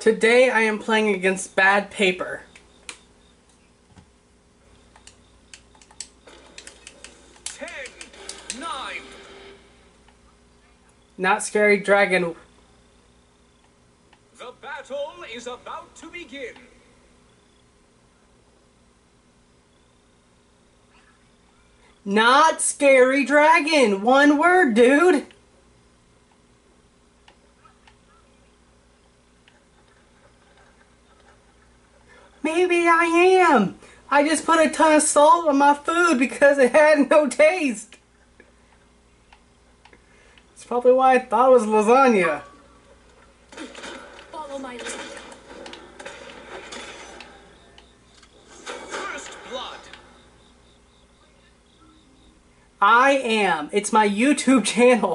Today I am playing against Bad Paper. 10, 9. Not Scary Dragon. The battle is about to begin. Not Scary Dragon! One word, dude! Maybe I am! I just put a ton of salt on my food because it had no taste! That's probably why I thought it was lasagna. Follow my lead. First blood. I am. It's my YouTube channel.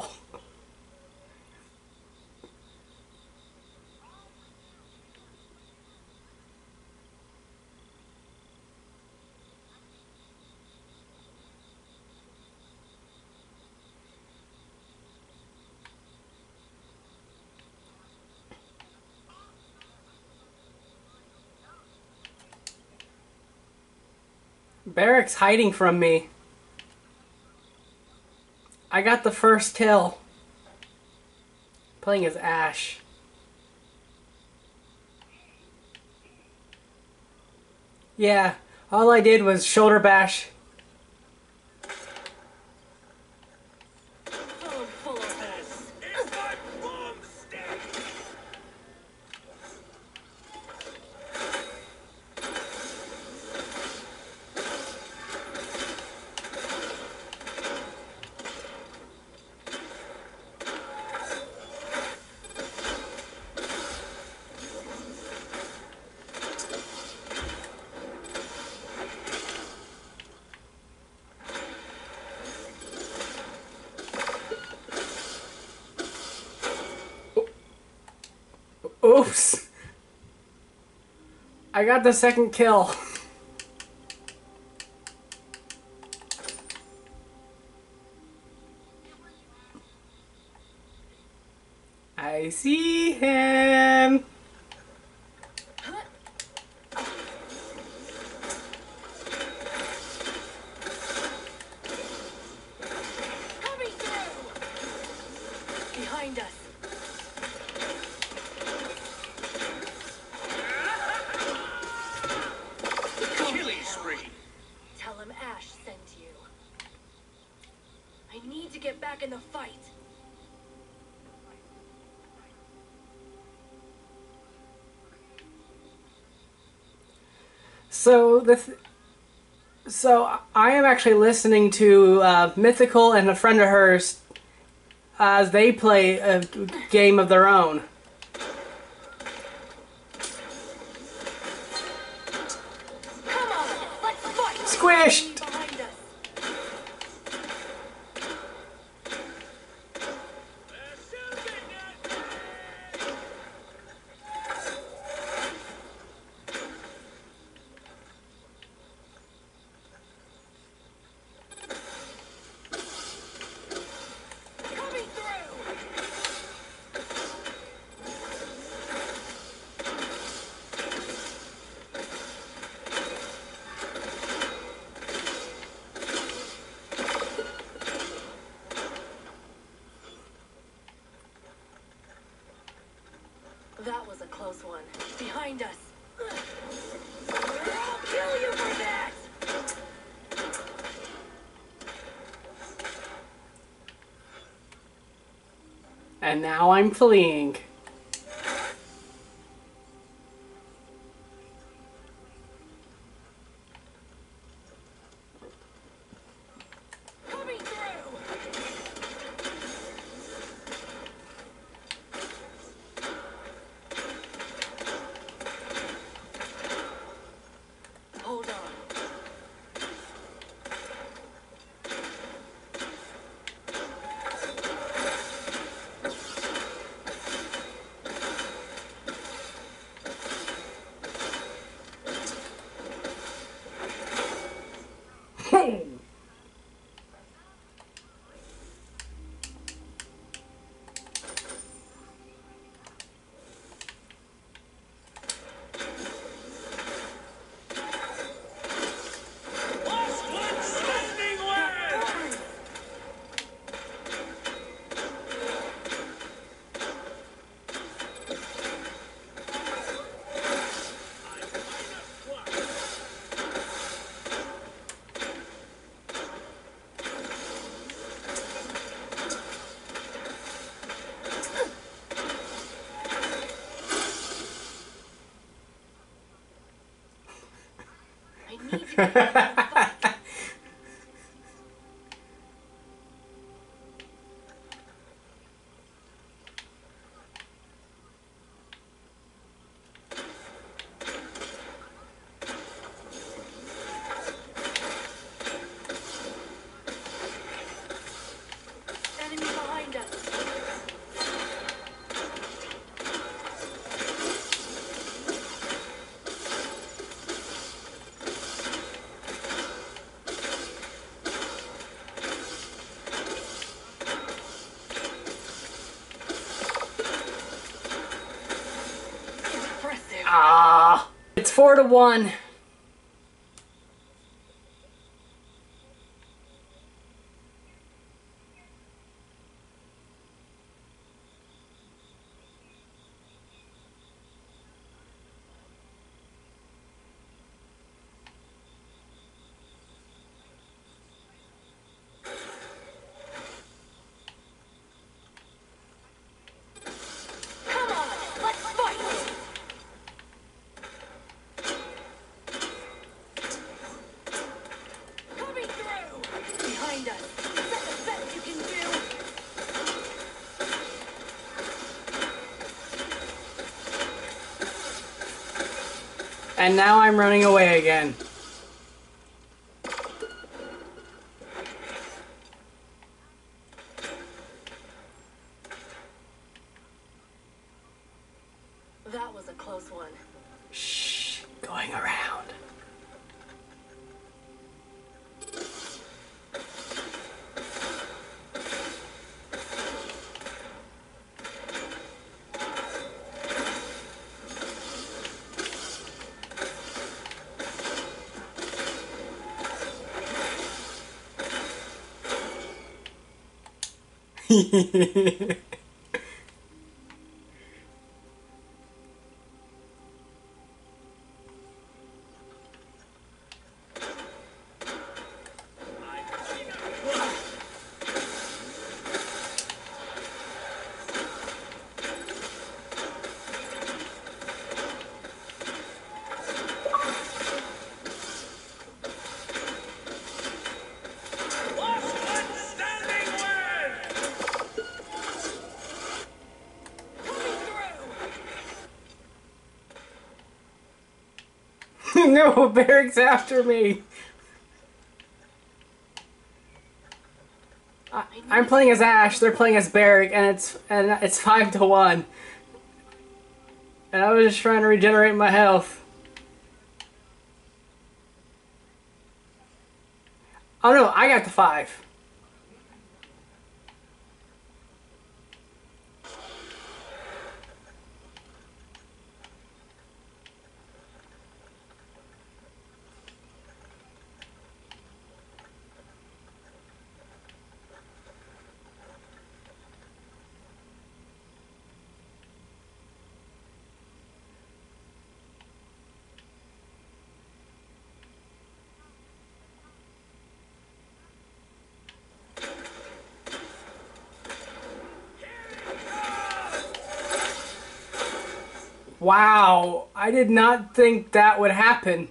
Barrack's hiding from me. I got the first kill. Playing as Ash. Yeah, all I did was shoulder bash. Full of holes. Is my bomb steady? Oops. I got the second kill. I see him. Coming through! Behind us. Killing spree. Tell him Ash sent you. I need to get back in the fight. So I am actually listening to Mythical and a friend of hers as they play a game of their own. Come on, let's fight! Squished! Behind us. Coming through! That was a close one. Behind us. I'll kill you for that! And now I'm fleeing. Coming through! Hold on. need you to fight. Enemy behind us. Impressive. Ah, it's 4-1. Come on, let's fight. Coming through. Behind us. Is that the best you can do? And now I'm running away again. That was a close one. Shh, going around. Last one standing wins! Coming through. No, Barrick's after me. I'm playing as Ash. They're playing as Barrick, and it's 5-1. And I was just trying to regenerate my health. Oh no, I got the 5. Wow, I did not think that would happen.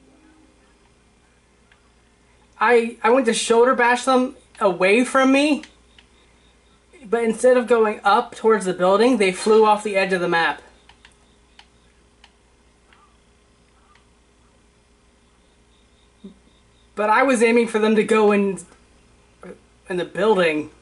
I went to shoulder bash them away from me, but instead of going up towards the building, they flew off the edge of the map. But I was aiming for them to go in the building.